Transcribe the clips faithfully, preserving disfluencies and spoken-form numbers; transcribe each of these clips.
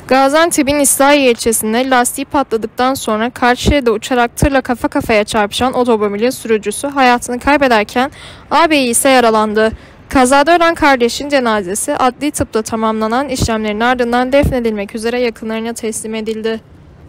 Gaziantep'in İslahiye ilçesinde lastiği patladıktan sonra Karşıya'da uçarak tırla kafa kafaya çarpışan otomobilin sürücüsü hayatını kaybederken ağabeyi ise yaralandı. Kazada ölen kardeşin cenazesi adli tıpta tamamlanan işlemlerin ardından defnedilmek üzere yakınlarına teslim edildi.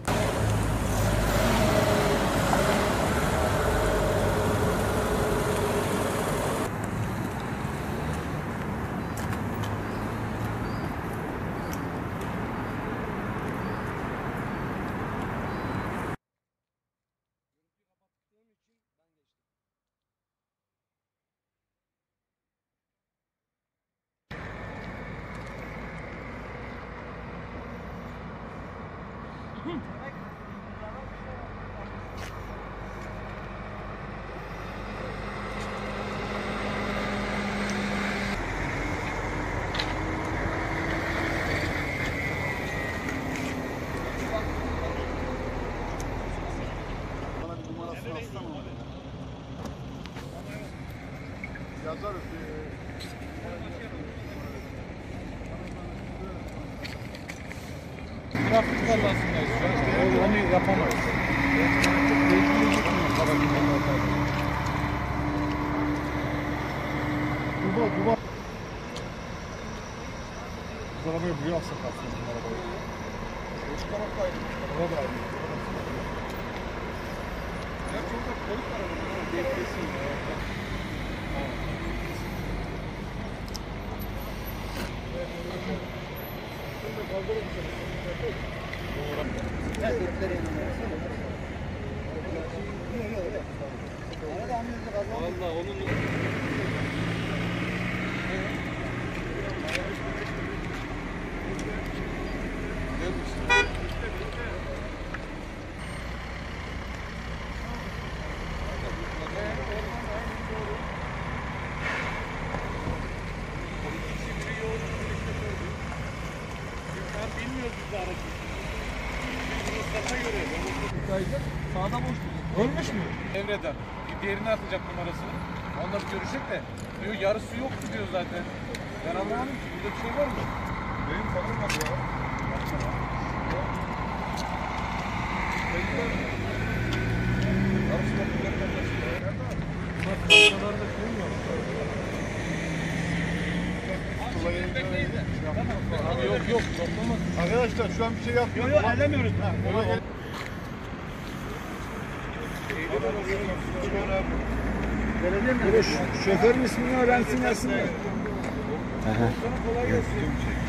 Yazarız. Trafik kazasındayız şu an. Onu yapamayız. Duba, duba. Bu arabayı buraya alsak aslında bu arabayı. Boş kanat da ayrı. Araba da ayrı. Ya çok da polis arabası. Devresi. Vallahi onun sağda boş. Ölmüş mü? Devreden. Bir diğerini atacak numarasını. Onunla bir görüşecek de. Diyor yarısı yoktu diyor zaten. Ben anlamadım ki. Burada bir şey var mı? Benim sanırım var ya. Yok yok. Arkadaşlar şu an bir şey yapmıyoruz. Yok yok ellemiyoruz. Şoförün ismini öğrensin gelsin. Kolay gelsin.